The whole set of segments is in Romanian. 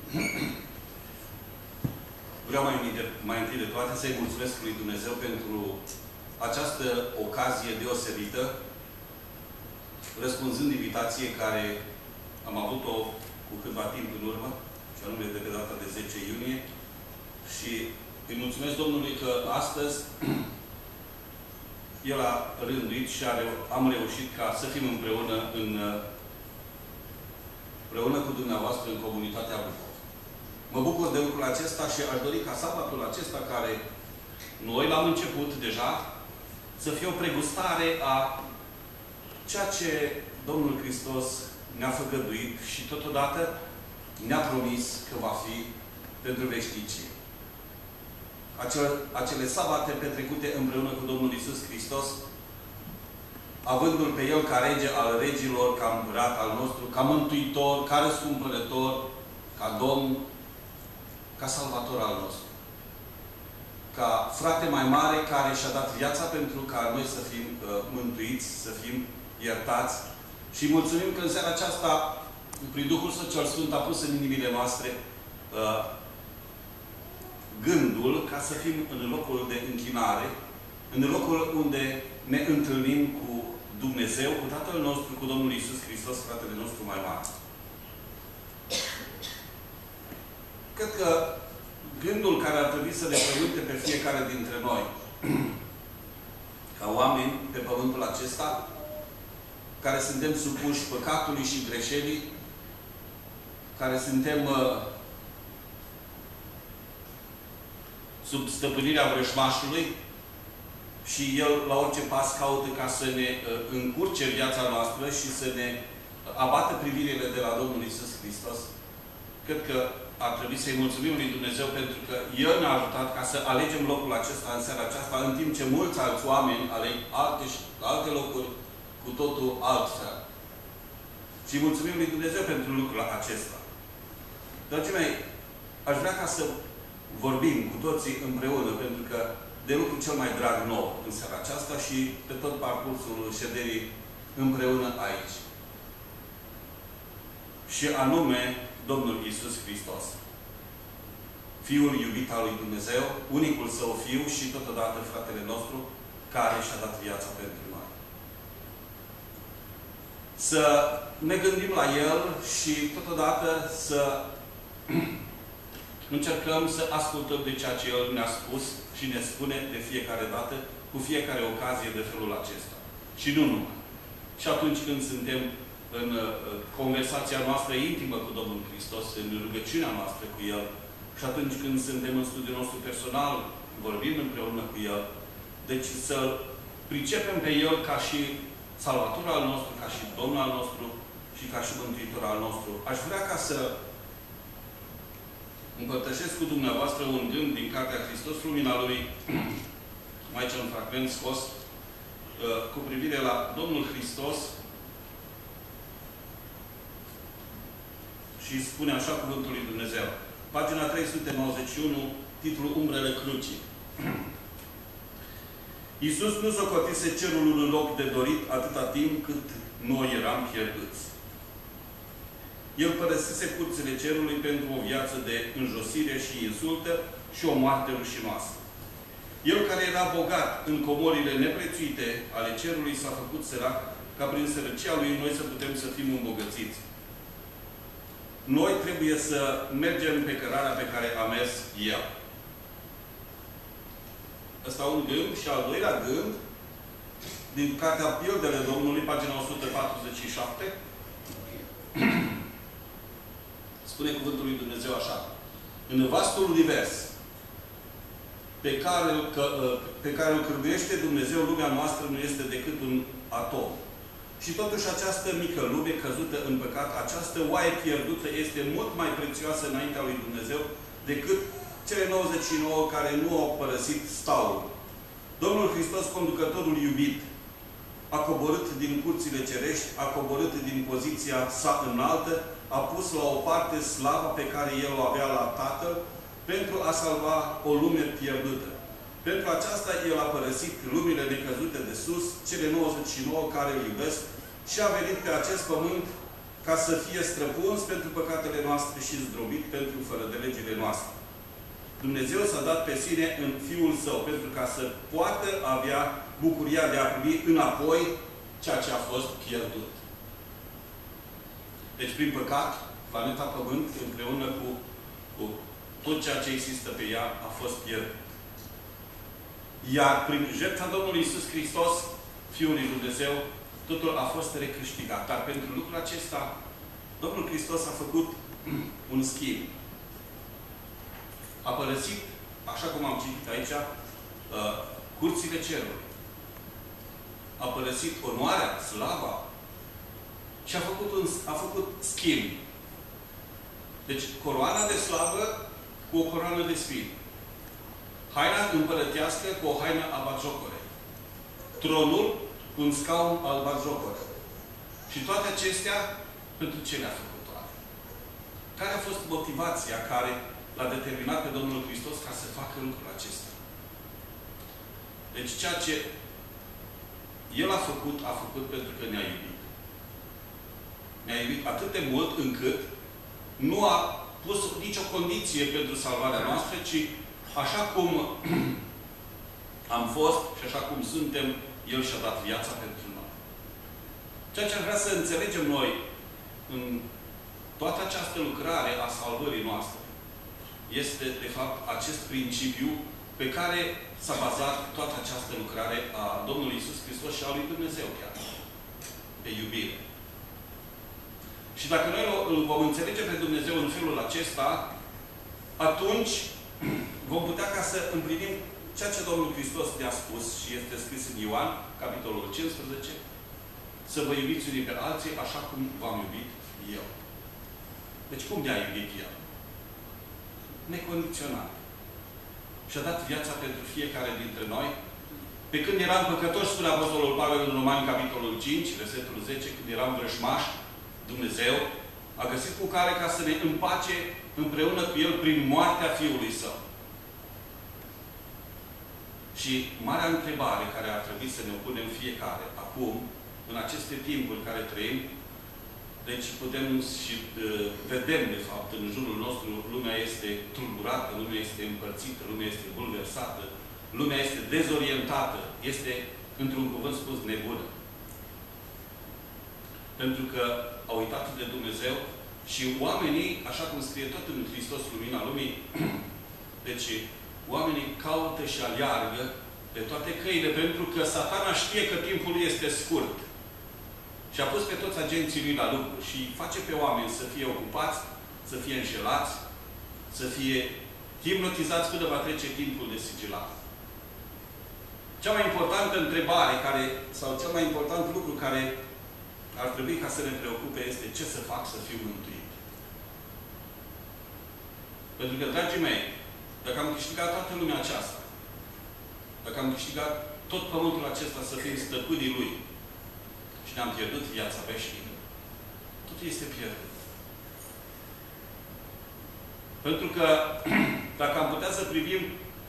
Vreau mai întâi de toate să-i mulțumesc lui Dumnezeu pentru această ocazie deosebită, răspunzând invitației care am avut-o cu câtva timp în urmă, și anume de pe data de 10 iunie, și îi mulțumesc Domnului că astăzi El a rânduit și am reușit ca să fim împreună cu dumneavoastră în comunitatea Buzău. Mă bucur de lucrul acesta și aș dori ca sabatul acesta, care noi l-am început deja, să fie o pregustare a ceea ce Domnul Hristos ne-a făgăduit și totodată ne-a promis că va fi pentru veșnicie. Acele sabate petrecute împreună cu Domnul Iisus Hristos, avându-L pe El ca rege al regilor, ca împărat al nostru, ca mântuitor, ca răscumpărător, ca Domn, ca salvator al nostru. Ca frate mai mare care și-a dat viața pentru ca noi să fim mântuiți, să fim iertați. Și mulțumim că în seara aceasta, prin Duhul Său cel Sfânt, a pus în inimile noastre gândul ca să fim în locul de închinare, în locul unde ne întâlnim cu Dumnezeu, cu Tatăl nostru, cu Domnul Iisus Hristos, fratele nostru mai mare. Cred că gândul care ar trebui să ne frământe pe fiecare dintre noi, ca oameni pe pământul acesta, care suntem supuși păcatului și greșelii, care suntem sub stăpânirea vrăjmașului și el la orice pas caută ca să ne încurce viața noastră și să ne abată privirile de la Domnul Iisus Hristos. Cred că ar trebui să-i mulțumim lui Dumnezeu pentru că El ne-a ajutat ca să alegem locul acesta în seara aceasta, în timp ce mulți alți oameni aleg alte locuri cu totul altfel. Și mulțumim lui Dumnezeu pentru lucrul acesta. Dragii mei, aș vrea ca să vorbim cu toții împreună, pentru că de lucru cel mai drag nou în seara aceasta și pe tot parcursul șederii împreună aici. Și anume Domnul Iisus Hristos. Fiul iubit al lui Dumnezeu, unicul Său Fiu și totodată fratele nostru, care și-a dat viața pentru noi. Să ne gândim la El și totodată să încercăm să ascultăm de ceea ce El ne-a spus și ne spune de fiecare dată, cu fiecare ocazie de felul acesta. Și nu numai. Și atunci când suntem în conversația noastră intimă cu Domnul Hristos, în rugăciunea noastră cu El, și atunci când suntem în studiul nostru personal, vorbim împreună cu El. Deci să pricepem pe El ca și Salvator al nostru, ca și Domnul al nostru și ca și Mântuitor al nostru. Aș vrea ca să împărtășesc cu dumneavoastră un gând din Cartea Hristos, Lumina Lumii, aici un fragment scos, cu privire la Domnul Hristos. Și spune așa cuvântul lui Dumnezeu. Pagina 391, titlul Umbrele Crucii. Iisus nu socotise cerul un loc de dorit atâta timp cât noi eram pierduți. El părăsise curțile cerului pentru o viață de înjosire și insultă și o moarte rușinoasă. El care era bogat în comorile neprețuite ale cerului s-a făcut sărac ca prin sărăcia lui noi să putem să fim îmbogățiți. Noi trebuie să mergem pe cărarea pe care a mers El. Ăsta un gând și al doilea gând din Cartea Pildele Domnului, pagina 147. Spune cuvântul lui Dumnezeu așa. În vastul univers pe care îl cârguiește Dumnezeu, lumea noastră nu este decât un atom. Și totuși această mică lume căzută în păcat, această oaie pierdută este mult mai prețioasă înaintea lui Dumnezeu decât cele 99 care nu au părăsit staul. Domnul Hristos, conducătorul iubit, a coborât din curțile cerești, a coborât din poziția sa înaltă, a pus la o parte slava pe care El o avea la Tatăl pentru a salva o lume pierdută. Pentru aceasta El a părăsit lumile necăzute de sus, cele 99 care îl iubesc, și a venit pe acest pământ ca să fie străpuns pentru păcatele noastre și zdrobit pentru fără de legile noastre. Dumnezeu s-a dat pe sine în Fiul Său pentru ca să poată avea bucuria de a primi înapoi ceea ce a fost pierdut. Deci, prin păcat, planeta Pământ, împreună cu tot ceea ce există pe ea, a fost pierdut. Iar prin jertfa Domnului Iisus Hristos, Fiul lui Dumnezeu, totul a fost recâștigat. Dar pentru lucrul acesta, Domnul Hristos a făcut un schimb. A părăsit, așa cum am citit aici, curțile cerului. A părăsit onoarea, slava și a făcut schimb. Deci, coroana de slavă cu o coroană de sfin. Haina împărătească cu o haină albatjocore. Tronul cu un scaun albatjocore. Și toate acestea, pentru ce le-a făcut toate? Care a fost motivația care l-a determinat pe Domnul Hristos ca să facă lucrul acesta? Deci ceea ce El a făcut pentru că ne-a iubit. Ne-a iubit atât de mult încât nu a pus nicio condiție pentru salvarea noastră, ci așa cum am fost și așa cum suntem, El și-a dat viața pentru noi. Ceea ce ar vrea să înțelegem noi în toată această lucrare a salvării noastre este, de fapt, acest principiu pe care s-a bazat toată această lucrare a Domnului Iisus Hristos și a lui Dumnezeu chiar. Pe iubire. Și dacă noi îl vom înțelege pe Dumnezeu în felul acesta, atunci vom putea ca să împlinim ceea ce Domnul Hristos ne-a spus și este scris în Ioan, capitolul 15, să vă iubiți unii pe alții așa cum v-am iubit eu. Deci cum ne-a iubit El? Necondiționat. Și-a dat viața pentru fiecare dintre noi. Pe când eram păcătoși, spune Apostolul Pavel în Romani, capitolul 5, versetul 10, când eram vrăjmași, Dumnezeu a găsit cu care ca să ne împace împreună cu El prin moartea Fiului Său. Și marea întrebare care ar trebui să ne o punem fiecare acum, în aceste timpuri care trăim, deci putem și vedem, de fapt, în jurul nostru, lumea este tulburată, lumea este împărțită, lumea este bulversată, lumea este dezorientată, este, într-un cuvânt spus, nebună. Pentru că au uitat de Dumnezeu și oamenii, așa cum scrie tot în Hristos, lumina lumii, deci oamenii caută și aleargă pe toate căile, pentru că Satana știe că timpul este scurt. Și a pus pe toți agenții lui la lucru și face pe oameni să fie ocupați, să fie înșelați, să fie hipnotizați până va trece timpul de sigilat. Cea mai importantă întrebare sau cel mai important lucru care ar trebui ca să ne preocupe este ce să fac să fiu mântuit. Pentru că, dragii mei, dacă am câștigat toată lumea aceasta, dacă am câștigat tot pământul acesta să fim stăpânii Lui și ne-am pierdut viața veșnică, totul este pierdut. Pentru că, dacă am putea să privim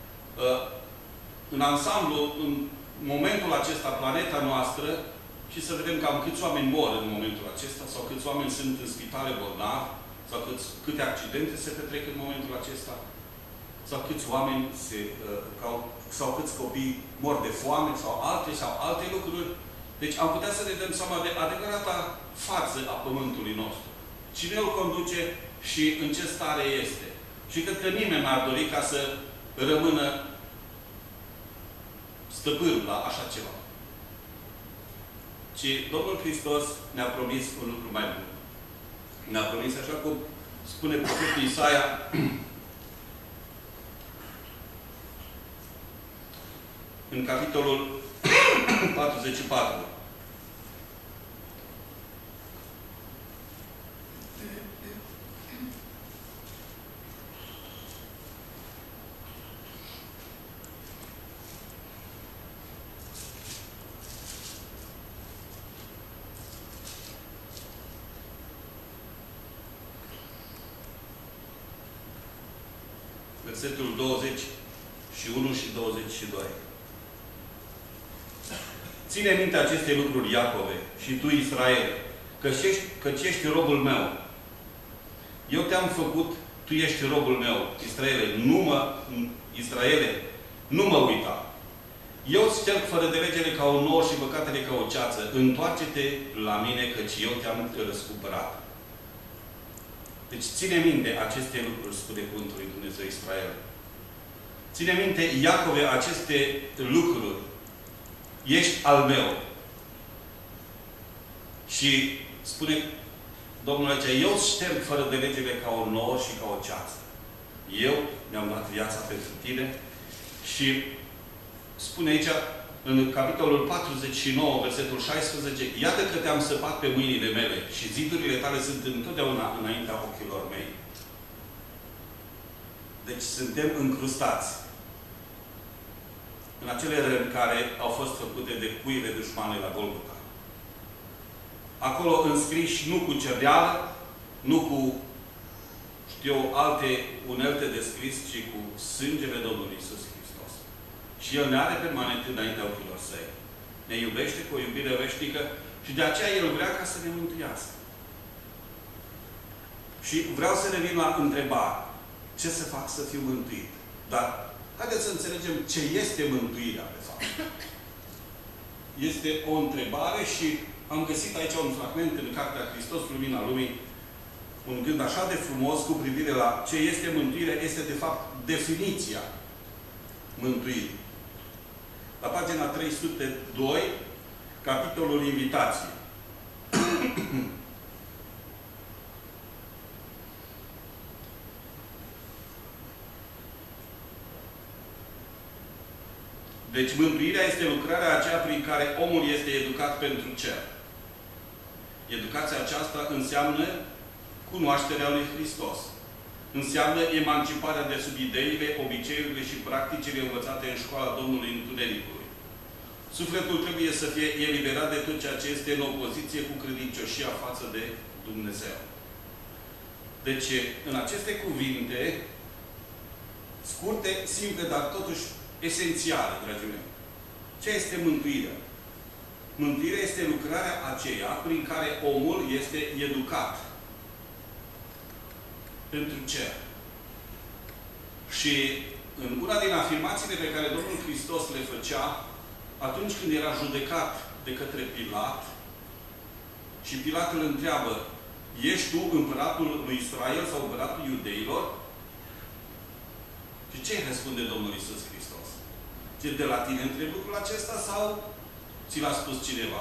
în ansamblu, în momentul acesta, planeta noastră, și să vedem cam câți oameni mor în momentul acesta, sau câți oameni sunt în spitale bolnavi, sau câte accidente se petrec în momentul acesta, sau câți oameni sau câți copii mor de foame, sau alte lucruri. Deci am putea să ne dăm seama de adevărata față a pământului nostru. Cine îl conduce și în ce stare este. Și cred că nimeni n-ar dori ca să rămână stăpân la așa ceva. Și Domnul Hristos ne-a promis un lucru mai bun. Ne-a promis, așa cum spune profetul Isaia, în capitolul 44. Versetul 21 și 22. Ține minte aceste lucruri, Iacove, și tu, Israel, căci ești robul meu. Eu te-am făcut, tu ești robul meu, Israele, nu mă uita. Eu îți șterg fără de legele ca o nouă și păcatele ca o ceață. Întoarce-te la mine, căci eu te-am răscumpărat. Deci ține minte aceste lucruri, spune cuvântul lui Dumnezeu Israel. Ține minte, Iacove, aceste lucruri. Ești al meu. Și spune Domnul aici, eu îți șterg fără de legele ca o nouă și ca o ceață. Eu mi-am dat viața pentru tine și spune aici, în capitolul 49, versetul 16, iată că te-am săpat pe mâinile mele și zidurile tale sunt întotdeauna înaintea ochilor mei. Deci suntem încrustați în acele răni care au fost făcute de cuile dușmanului la Golgota. Acolo înscriși nu cu cerdeală, nu cu, știu eu, alte unelte de scris, ci cu sângele Domnului Iisus Hristos. Și El ne are permanent înaintea ochilor Săi. Ne iubește cu o iubire veșnică și de aceea El vrea ca să ne mântuiască. Și vreau să revin la întrebare. Ce să fac să fiu mântuit? Dar haideți să înțelegem ce este mântuirea, de fapt. Este o întrebare și am găsit aici un fragment în Cartea Hristos, Lumina Lumii, un gând așa de frumos cu privire la ce este mântuirea, este de fapt definiția mântuirii. La pagina 302, capitolul invitație. Deci mântuirea este lucrarea aceea prin care omul este educat pentru cer. Educația aceasta înseamnă cunoașterea lui Hristos. Înseamnă emanciparea de sub ideile, obiceiurile și practicile învățate în școala Domnului Întunericului. Sufletul trebuie să fie eliberat de tot ceea ce este în opoziție cu credincioșia față de Dumnezeu. Deci, în aceste cuvinte, scurte, simple, dar totuși esențiale, dragii mei. Ce este mântuirea? Mântuirea este lucrarea aceea prin care omul este educat pentru cer. Și în una din afirmațiile pe care Domnul Hristos le făcea atunci când era judecat de către Pilat și Pilat îl întreabă, ești tu împăratul lui Israel sau împăratul iudeilor? Și ce răspunde Domnul Iisus Hristos? Ce de la tine întreb lucrul acesta sau ți l-a spus cineva?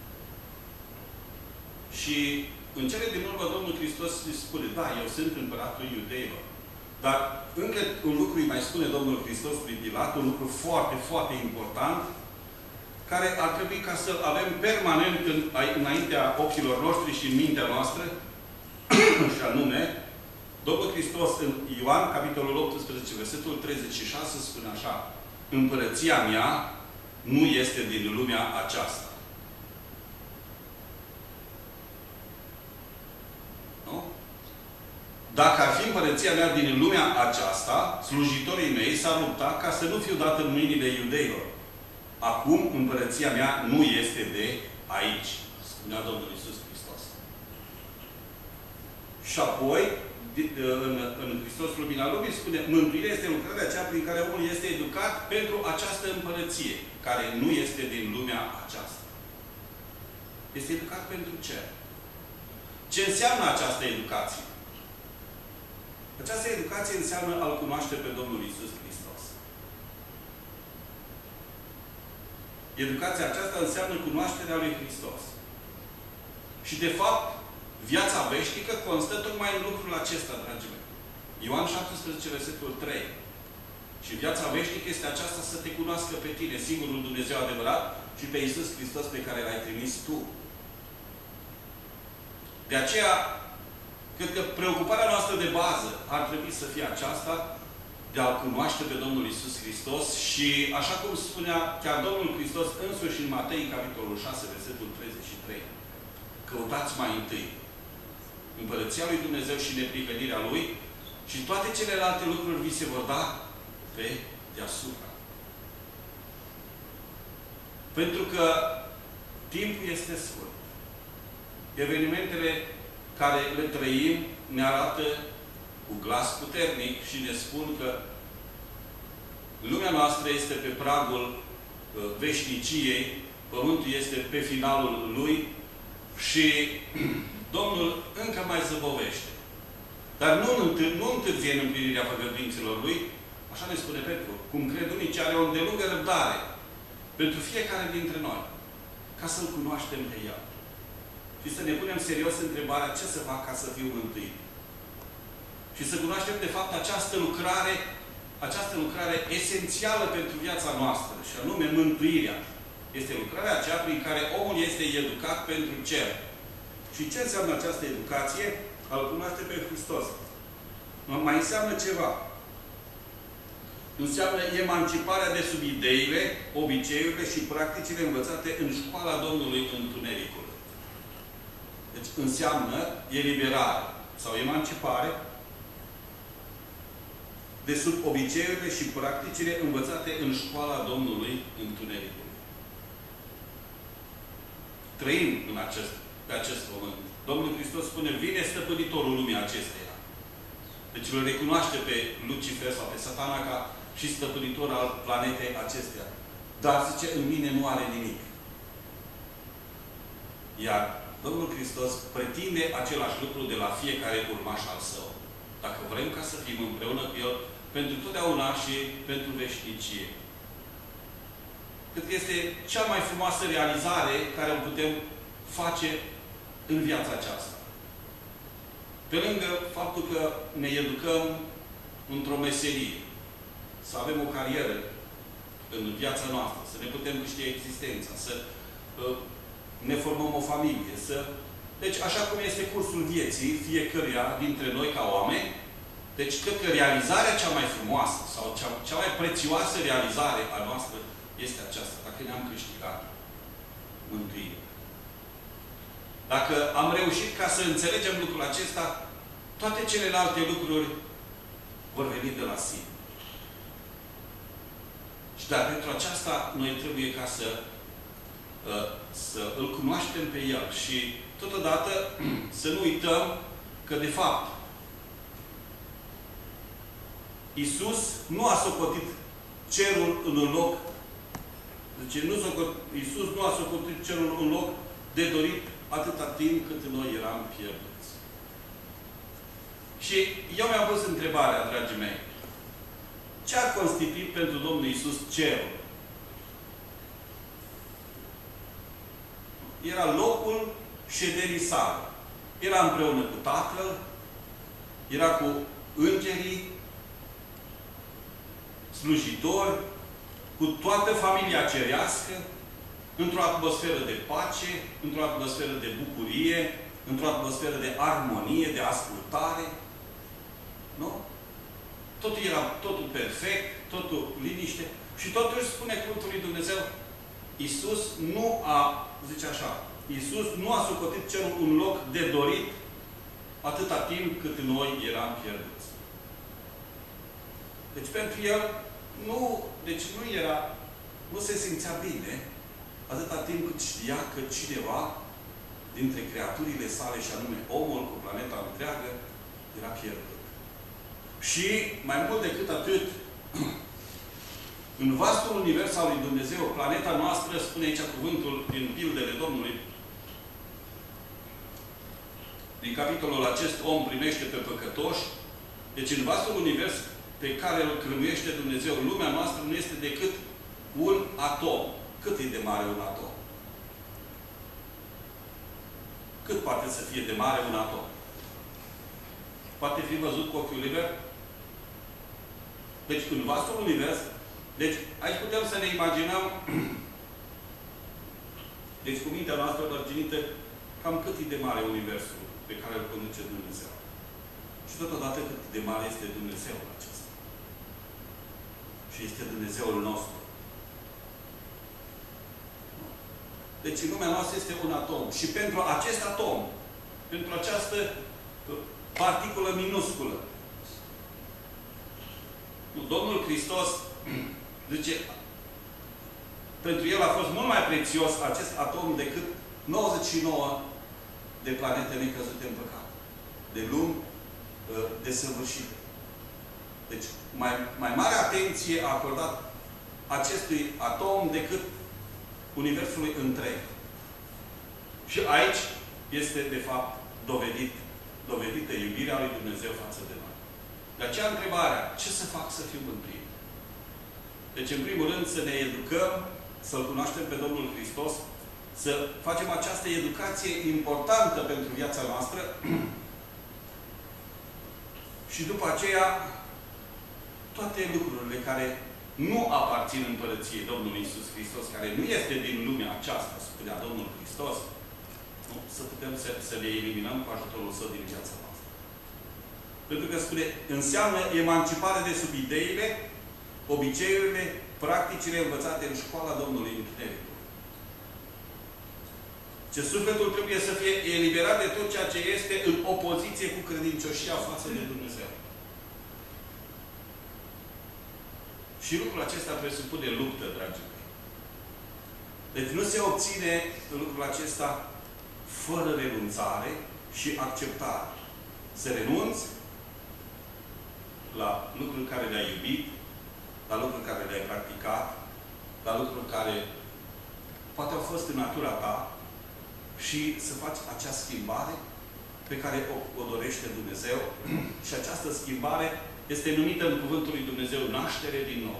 Și în cele din urmă Domnul Hristos îi spune, da, eu sunt împăratul iudeilor. Dar încă un lucru îi mai spune Domnul Hristos lui Pilat, un lucru foarte, foarte important, care ar trebui ca să-l avem permanent înaintea ochilor noștri și în mintea noastră, și anume, Domnul Hristos în Ioan, capitolul 18, versetul 36, spune așa, împărăția mea nu este din lumea aceasta. Nu? Dacă ar fi împărăția mea din lumea aceasta, slujitorii mei s-ar lupta ca să nu fiu dat în mâinile iudeilor. Acum, împărăția mea nu este de aici, spunea Domnul Iisus Hristos. Și apoi, în Hristos Lumina Lumii, spune, mântuirea este lucrarea aceea prin care omul este educat pentru această împărăție, care nu este din lumea aceasta. Este educat pentru cer. Ce înseamnă această educație? Această educație înseamnă a-L cunoaște pe Domnul Iisus Hristos. Educația aceasta înseamnă cunoașterea lui Hristos. Și de fapt, viața veșnică constă tocmai în lucrul acesta, dragii mei. Ioan 17, versetul 3. Și viața veșnică este aceasta să te cunoască pe tine, singurul Dumnezeu adevărat, și pe Iisus Hristos pe care L-ai trimis tu. De aceea, cred că preocuparea noastră de bază ar trebui să fie aceasta, de a-L cunoaște pe Domnul Iisus Hristos și, așa cum spunea chiar Domnul Hristos însuși în Matei, capitolul 6, versetul 33. Căutați mai întâi împărăția lui Dumnezeu și neprihănirea Lui și toate celelalte lucruri vi se vor da pe deasupra. Pentru că timpul este scurt. Evenimentele care le trăim ne arată cu glas puternic și ne spun că lumea noastră este pe pragul veșniciei, Pământul este pe finalul lui și Domnul încă mai zăbovește. Dar nu întârzie în împlinirea făgăduințelor lui, așa ne spune Petru, cum cred unii, ce are o îndelungă răbdare pentru fiecare dintre noi, ca să-L cunoaștem pe El. Și să ne punem serios întrebarea ce să fac ca să fiu mântuit. Și să cunoaștem, de fapt, această lucrare esențială pentru viața noastră, și anume mântuirea. Este lucrarea aceea prin care omul este educat pentru cer. Și ce înseamnă această educație? A-L cunoaște pe Hristos. Mai înseamnă ceva. Înseamnă emanciparea de sub ideile, obiceiurile și practicile învățate în școala Domnului Întunericului. Deci înseamnă eliberare sau emancipare de sub obiceiurile și practicile învățate în școala Domnului Întunericului. Trăim pe acest pământ. Domnul Hristos spune, vine stăpânitorul lumii acesteia. Deci îl recunoaște pe Lucifer sau pe Satana ca și stăpânitor al planetei acesteia. Dar, zice, în mine nu are nimic. Iar Domnul Hristos pretinde același lucru de la fiecare urmaș al său. Dacă vrem ca să fim împreună cu El pentru totdeauna și pentru veșnicie. Cred că este cea mai frumoasă realizare care o putem face în viața aceasta. Pe lângă faptul că ne educăm într-o meserie, să avem o carieră în viața noastră, să ne putem câștiga existența, să ne formăm o familie, Deci, așa cum este cursul vieții fiecăruia dintre noi ca oameni, deci cred că realizarea cea mai frumoasă sau cea mai prețioasă realizare a noastră este aceasta, dacă ne-am câștigat mântuirea. Dacă am reușit ca să înțelegem lucrul acesta, toate celelalte lucruri vor veni de la sine. Și dar pentru aceasta noi trebuie ca să îl cunoaștem pe El și totodată să nu uităm că de fapt Iisus nu a socotit cerul în un loc, deci Iisus nu a socotit cerul un loc de dorit atâta timp cât noi eram pierduți. Și eu mi-am pus întrebarea, dragii mei, ce a constituit pentru Domnul Iisus cerul? Era locul șederii sale. Era împreună cu Tatăl, era cu îngerii, slujitori, cu toată familia cerească, într-o atmosferă de pace, într-o atmosferă de bucurie, într-o atmosferă de armonie, de ascultare. Nu? Totul perfect, totul liniște. Și totuși spune cuvântul lui Dumnezeu, Iisus nu a, zice așa, Iisus nu a socotit cerul un loc de dorit atâta timp cât noi eram pierduți. Deci pentru El nu se simțea bine atâta timp cât știa că cineva dintre creaturile sale, și anume omul cu planeta întreagă, era pierdut. Și mai mult decât atât, în vastul univers al lui Dumnezeu, planeta noastră, spune aici cuvântul din Pildele Domnului, din capitolul acest om primește pe păcătoși, deci în vastul univers pe care îl crâmuiește Dumnezeu, lumea noastră nu este decât un atom. Cât e de mare un atom? Cât poate să fie de mare un atom? Poate fi văzut cu ochiul liber? Deci, în vastul univers, deci, aici putem să ne imaginăm, deci, cu mintea noastră lărginită, cam cât e de mare universul pe care îl conduce Dumnezeu. Și totodată cât de mare este Dumnezeul acesta. Și este Dumnezeul nostru. Deci în lumea noastră este un atom. Și pentru acest atom, pentru această particulă minusculă, Domnul Hristos zice, pentru El a fost mult mai prețios acest atom decât 99 de planete necăzute în păcat. De lumi desăvârșite. Deci, mai mare atenție a acordat acestui atom decât Universului întreg. Și aici este, de fapt, dovedită iubirea lui Dumnezeu față de noi. De aceea, întrebarea, ce să fac să fiu mântuit? Deci, în primul rând, să ne educăm, să-L cunoaștem pe Domnul Hristos, să facem această educație importantă pentru viața noastră și după aceea toate lucrurile care nu aparțin împărăției Domnului Iisus Hristos, care nu este din lumea aceasta, spunea Domnul Hristos, nu? Să putem să le eliminăm cu ajutorul Său din viața noastră. Pentru că spune, înseamnă emancipare de sub ideile, obiceiurile, practicile învățate în școala Domnului Întunericului. Ce sufletul trebuie să fie eliberat de tot ceea ce este în opoziție cu credincioșia față de Dumnezeu. Și lucrul acesta presupune luptă, dragii mei. Deci nu se obține lucrul acesta fără renunțare și acceptare. Să renunți la lucruri care le-ai iubit, la lucruri care le-ai practicat, la lucruri care poate au fost în natura ta și să faci acea schimbare pe care o dorește Dumnezeu. Și această schimbare este numită în Cuvântul lui Dumnezeu naștere din nou.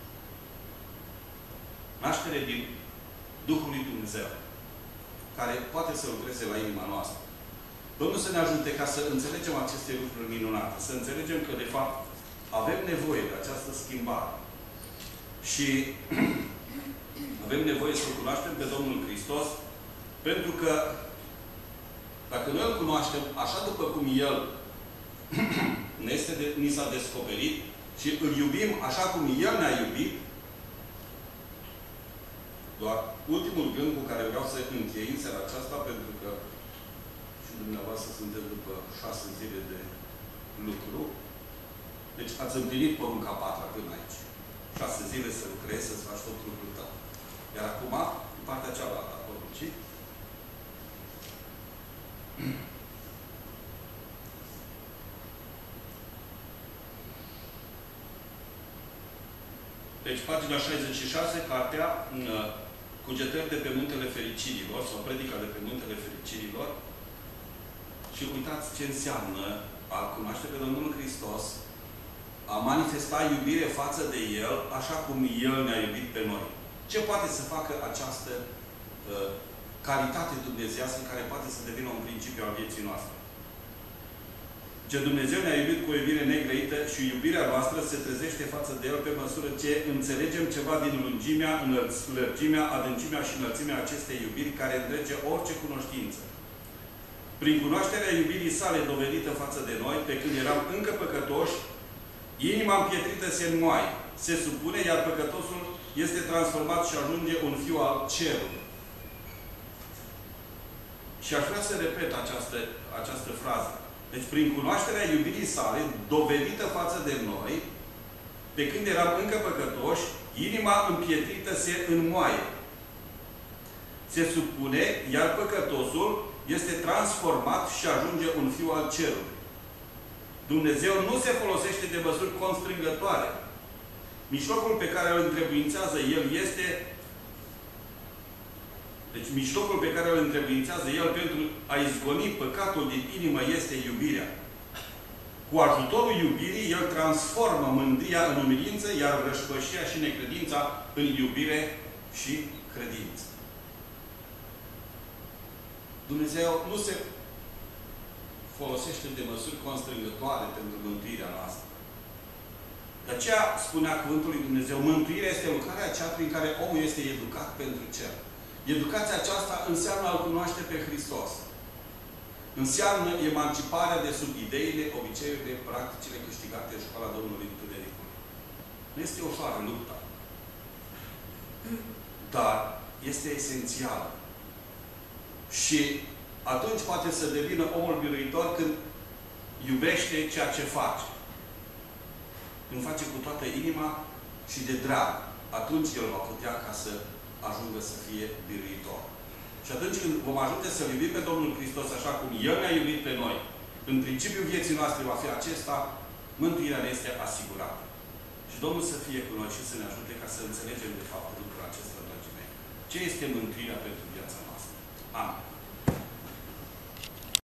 Naștere din Duhul lui Dumnezeu, care poate să lucreze la inima noastră. Domnul să ne ajute ca să înțelegem aceste lucruri minunate, să înțelegem că, de fapt, avem nevoie de această schimbare. Și avem nevoie să-L cunoaștem pe Domnul Hristos, pentru că dacă noi îl cunoaștem așa după cum El ni s-a descoperit și îl iubim așa cum El ne-a iubit, doar ultimul gând cu care vreau să închei în seara aceasta, pentru că și dumneavoastră sunteți după 6 zile de lucru. Deci ați împlinit porunca 4 până aici. 6 zile să lucrezi, să-ți faci tot lucrul tău. Iar acum, în partea cealaltă a poruncii, deci, pagina 66, cartea Cugetări de pe Muntele Fericirilor, sau Predica de pe Muntele Fericirilor. Și uitați ce înseamnă a cunoaște pe Domnul Hristos, a manifesta iubire față de El, așa cum El ne-a iubit pe noi. Ce poate să facă această calitate dumnezeiască care poate să devină un principiu al vieții noastre? Ce Dumnezeu ne-a iubit cu o iubire negrăită și iubirea noastră se trezește față de El pe măsură ce înțelegem ceva din lungimea, lărgimea, adâncimea și înălțimea acestei iubiri care întrece orice cunoștință. Prin cunoașterea iubirii sale dovedită față de noi, pe când eram încă păcătoși, inima împietrită se înmoaie, se supune, iar păcătosul este transformat și ajunge un fiu al cerului. Și aș vrea să repet această frază. Deci, prin cunoașterea iubirii sale, dovedită față de noi, pe când eram încă păcătoși, inima împietrită se înmoaie. Se supune, iar păcătosul este transformat și ajunge un fiu al cerului. Dumnezeu nu se folosește de măsuri constrângătoare. Mijlocul pe care îl întrebuințează El este... Deci, mijlocul pe care îl întrebuințează El pentru a izgoni păcatul din inimă este iubirea. Cu ajutorul iubirii, El transformă mândria în umilință, iar rășpășia și necredința în iubire și credință. Dumnezeu nu se folosește de măsuri constrângătoare pentru mântuirea noastră. De aceea spunea Cuvântul lui Dumnezeu, mântuirea este lucrarea aceea prin care omul este educat pentru cer. Educația aceasta înseamnă a-L cunoaște pe Hristos. Înseamnă emanciparea de sub ideile, obiceiurile, practicile câștigate în școala Domnului Întunericului. Nu este ușoară lupta. Dar este esențială. Și atunci poate să devină omul biruitor când iubește ceea ce face. Când face cu toată inima și de drag. Atunci el va putea ca să ajungă să fie biruitor. Și atunci când vom ajunge să-L iubim pe Domnul Hristos așa cum El ne-a iubit pe noi, în principiul vieții noastre va fi acesta, mântuirea ne este asigurată. Și Domnul să fie cu noi și să ne ajute ca să înțelegem de fapt lucrul acesta, dragii mei. Ce este mântuirea pentru viața noastră? Amin.